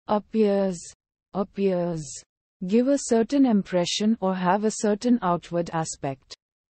Appears. Appears. Give a certain impression or have a certain outward aspect.